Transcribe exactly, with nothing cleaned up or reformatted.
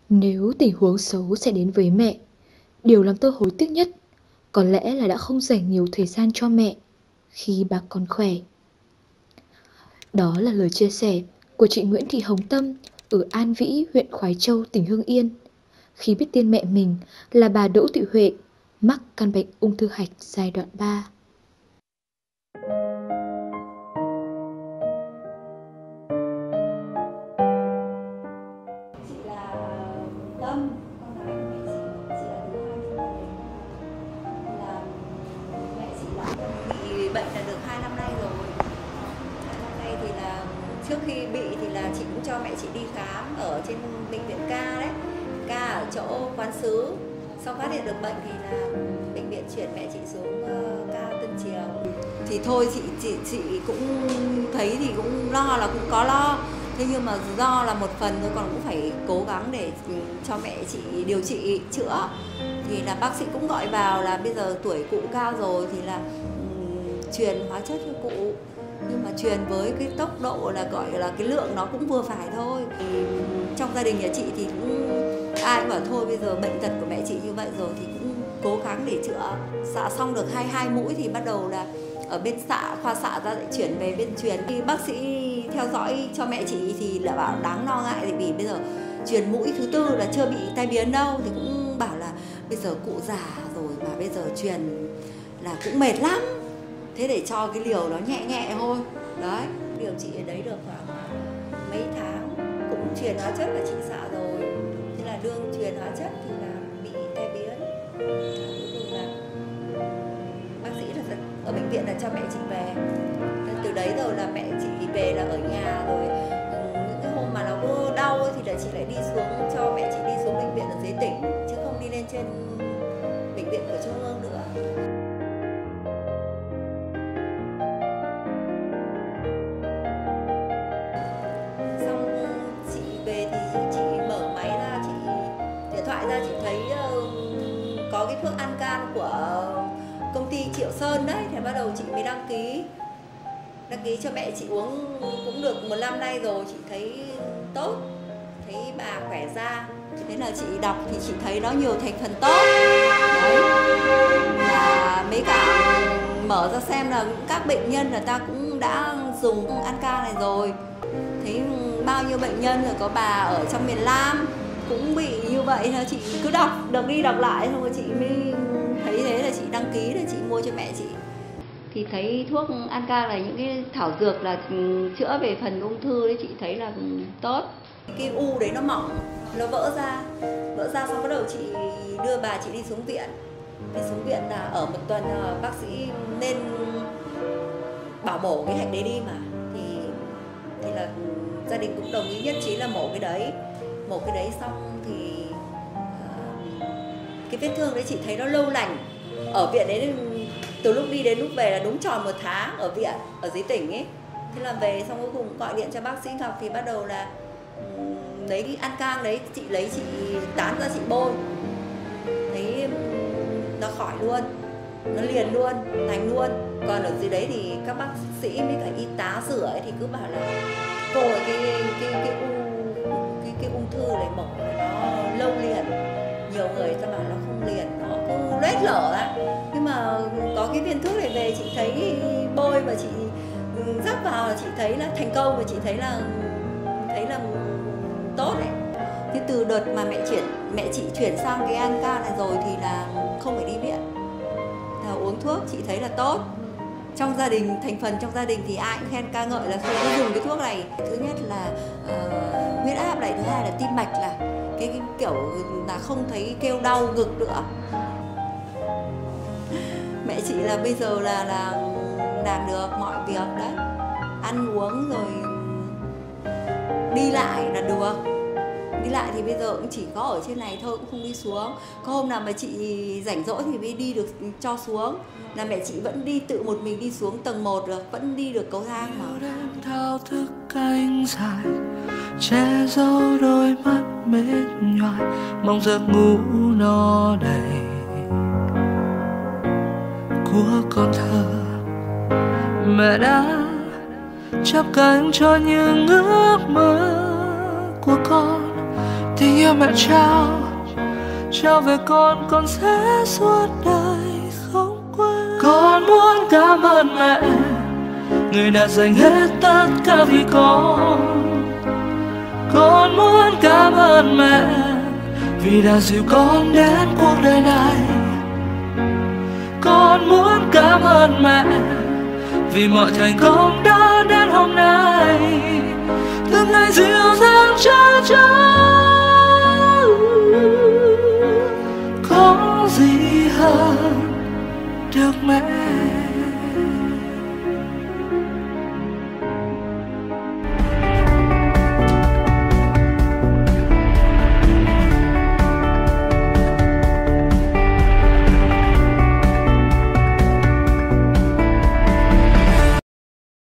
Nếu tình huống xấu sẽ đến với mẹ, điều làm tôi hối tiếc nhất có lẽ là đã không dành nhiều thời gian cho mẹ khi bà còn khỏe. Đó là lời chia sẻ của chị Nguyễn Thị Hồng Tâm ở An Vĩ, huyện Khoái Châu, tỉnh Hưng Yên, khi biết tin mẹ mình là bà Đỗ Thị Huệ mắc căn bệnh ung thư hạch giai đoạn ba. Chị là Tâm, con gái của mẹ chị, chị là thứ hai trong gia đình. Là mẹ chị là bị bệnh là được hai năm nay rồi. Hai năm nay thì là trước khi bị thì là chị cũng cho mẹ chị đi khám ở trên bệnh viện ca đấy, ca ở chỗ Quán Sứ. Sau phát hiện được bệnh thì là bệnh viện chuyển mẹ chị xuống uh, ca Tân Triều. Thì thôi chị chị chị cũng thấy thì cũng lo là cũng có lo. Thế nhưng mà do là một phần thôi, còn cũng phải cố gắng để cho mẹ chị điều trị chữa. Thì là bác sĩ cũng gọi vào là bây giờ tuổi cụ cao rồi thì là um, truyền hóa chất cho cụ. Nhưng mà truyền với cái tốc độ là gọi là cái lượng nó cũng vừa phải thôi. Thì trong gia đình nhà chị thì cũng ai cũng bảo thôi bây giờ bệnh tật của mẹ chị như vậy rồi thì cũng cố gắng để chữa. Xạ xong được hai hai mũi thì bắt đầu là ở bên xạ, khoa xạ ra lại chuyển về bên truyền. Khi bác sĩ theo dõi cho mẹ chị thì là bảo đáng lo ngại, thì vì bây giờ truyền mũi thứ tư là chưa bị tai biến đâu, thì cũng bảo là bây giờ cụ già rồi mà bây giờ truyền là cũng mệt lắm, thế để cho cái liều nó nhẹ nhẹ thôi. Đấy, điều trị ở đấy được khoảng mấy tháng, cũng truyền hóa chất là chị xạ rồi, thế là đương truyền hóa chất thì là bị tai biến. Cuối cùng là bác sĩ là ở bệnh viện là cho mẹ chị về. Từ đấy rồi là mẹ chị về là ở nhà rồi. Những cái hôm mà nó cứ đau ấy, thì là chị lại đi xuống, cho mẹ chị đi xuống bệnh viện ở dưới tỉnh, chứ không đi lên trên bệnh viện của Trung ương nữa. Xong chị về thì chị mở máy ra, chị điện thoại ra, chị thấy có cái thuốc An-Can của công ty Triệu Sơn đấy, thì bắt đầu chị mới đăng ký đăng ký cho mẹ chị uống cũng được một năm nay rồi. Chị thấy tốt, thấy bà khỏe ra, thế là chị đọc thì chị thấy nó nhiều thành phần tốt đấy, và mấy cả mở ra xem là các bệnh nhân là ta cũng đã dùng An-Can này rồi, thấy bao nhiêu bệnh nhân rồi, có bà ở trong miền Nam cũng bị như vậy. Thôi chị cứ đọc đọc đi đọc lại, xong rồi chị mới thấy thế là chị đăng ký để chị mua cho mẹ chị. Thì thấy thuốc An-Can là những cái thảo dược là chữa về phần ung thư đấy, chị thấy là tốt. Cái u đấy nó mỏng, nó vỡ ra, vỡ ra xong bắt đầu chị đưa bà chị đi xuống viện. Đi xuống viện là ở một tuần bác sĩ nên bảo mổ cái hạch đấy đi mà. Thì, thì là gia đình cũng đồng ý nhất trí là mổ cái đấy. Mổ cái đấy xong thì uh, cái vết thương đấy chị thấy nó lâu lành. Ở viện đấy từ lúc đi đến lúc về là đúng tròn một tháng ở viện, ở dưới tỉnh ấy. Thế là về xong cuối cùng gọi điện cho bác sĩ Ngọc thì bắt đầu là um, lấy cái An-Can đấy, chị lấy chị tán ra chị bôi. Thấy um, nó khỏi luôn, nó liền luôn, lành luôn. Còn ở dưới đấy thì các bác sĩ với cả y tá rửa ấy thì cứ bảo là cô cái cái cái u cái cái ung thư này mổ nó lâu liền. Nhiều người ta bảo nó không liền, nó cứ loét lở ra. Nhưng mà có cái viên thuốc này về chị thấy bôi và chị rắc vào là chị thấy là thành công, và chị thấy là thấy là tốt đấy. Thế từ đợt mà mẹ chuyển mẹ chị chuyển sang cái An-Can này rồi thì là không phải đi viện, là uống thuốc chị thấy là tốt. Trong gia đình, thành phần trong gia đình thì ai cũng khen ca ngợi là thôi cứ dùng cái thuốc này. Thứ nhất là uh, huyết áp này, thứ hai là tim mạch, là cái, cái kiểu là không thấy kêu đau ngực nữa. Mẹ chị là bây giờ là là làm được mọi việc đấy, ăn uống rồi đi lại là được. Đi lại thì bây giờ cũng chỉ có ở trên này thôi, cũng không đi xuống. Có hôm nào mà chị rảnh rỗi thì mới đi được cho xuống. Là mẹ chị vẫn đi tự một mình đi xuống tầng một được, vẫn đi được cầu thang mà. Thao thức cánh dài che giấu đôi mắt mệt nhoài, mong giấc ngủ no đầy của con thơ. Mẹ đã chắp cánh cho những ước mơ của con, tình yêu mẹ trao, trao về con, con sẽ suốt đời không quên. Con muốn cảm ơn mẹ, người đã dành hết tất cả vì con. Con muốn cảm ơn mẹ, vì đã dìu con đến cuộc đời này. Con muốn cảm ơn mẹ, vì mọi thành công đã đến hôm nay.